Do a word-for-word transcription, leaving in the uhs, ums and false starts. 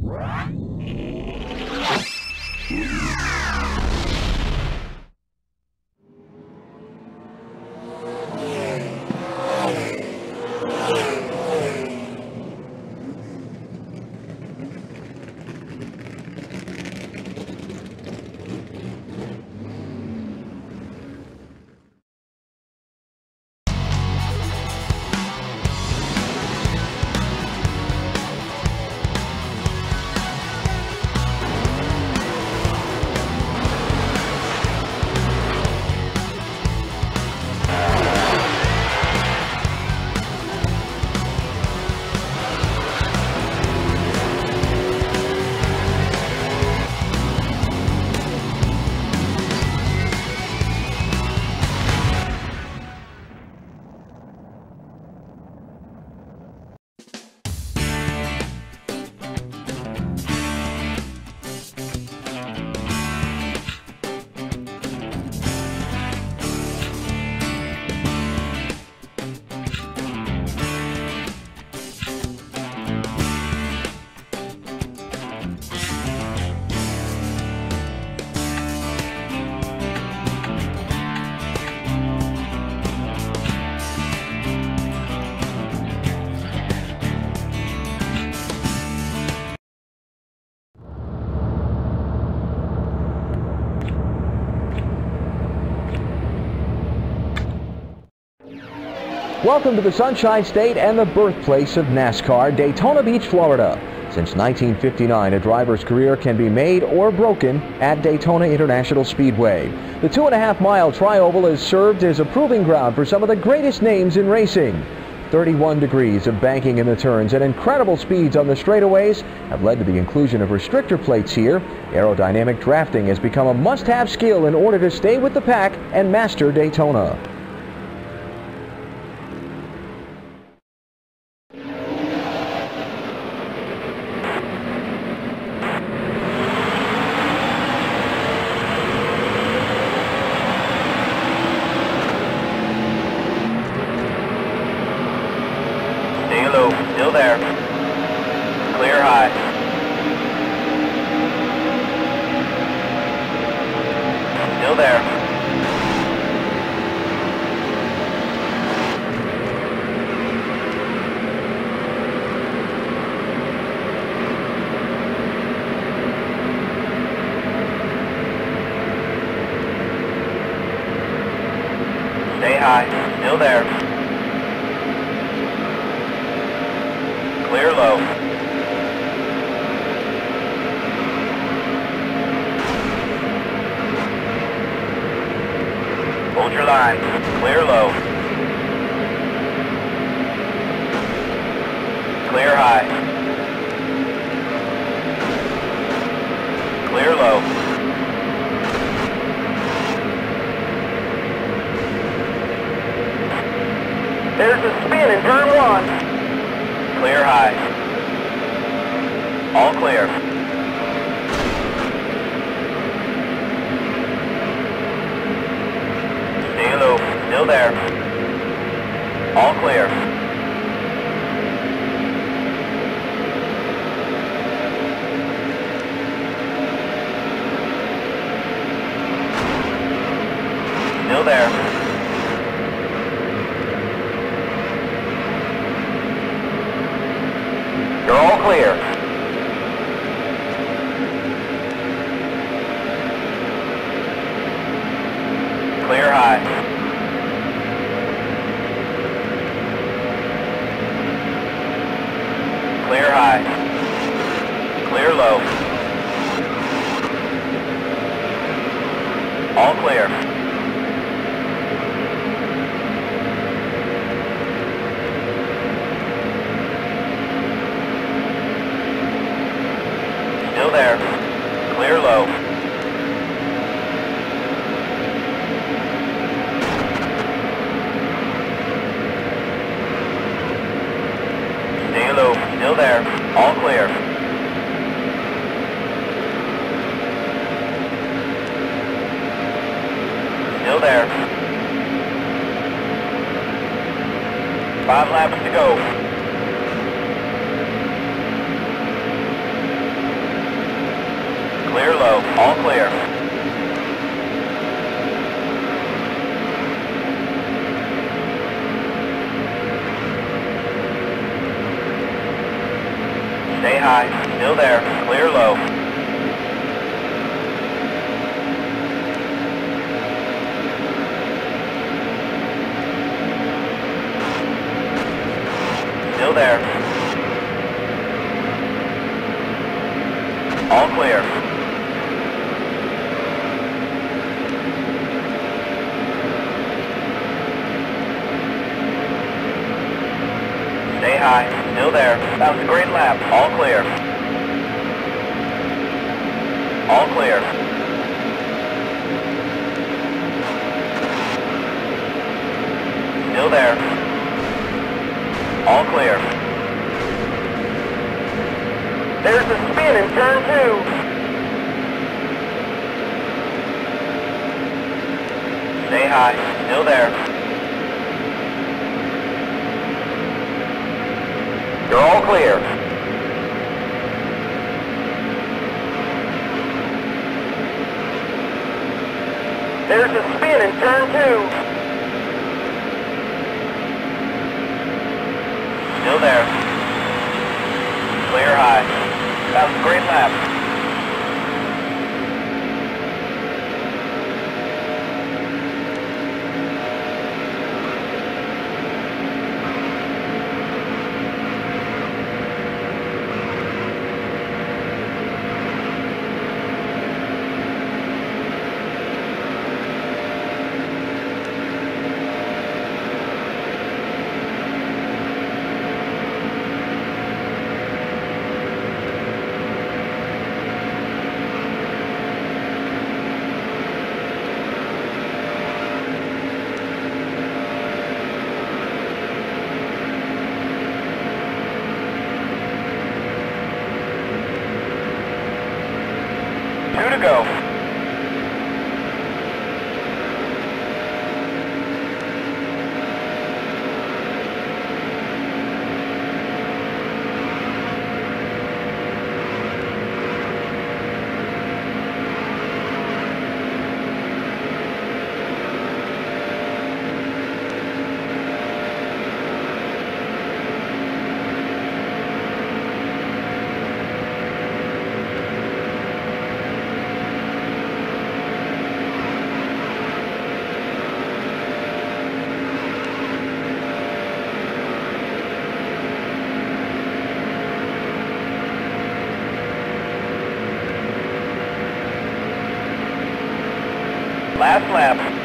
Welcome to the Sunshine State and the birthplace of NASCAR, Daytona Beach, Florida. Since nineteen fifty-nine, a driver's career can be made or broken at Daytona International Speedway. The two and a half mile tri-oval has served as a proving ground for some of the greatest names in racing. thirty-one degrees of banking in the turns and incredible speeds on the straightaways have led to the inclusion of restrictor plates here. Aerodynamic drafting has become a must-have skill in order to stay with the pack and master Daytona. Still there. Clear high. Still there. Stay high. Still there. Clear low. Hold your line. Clear low. Clear high. Clear low. There's a spin in turn one. Clear high. All clear. Stay low. Still there. All clear. Still there. You're all clear. Clear high. Clear high. Clear low. All clear. Still there. Clear low. Stay low. Still there. All clear. Still there. Five laps to go. All clear. Stay high. Still there. Clear low. Still there. All clear. Stay high. Still there. That was a great lap. All clear. All clear. Still there. All clear. There's a spin in turn two. Stay high. Still there. You're all clear. There's a spin in turn two. Still there. Clear high. That was a great lap. Two to go. Last lap.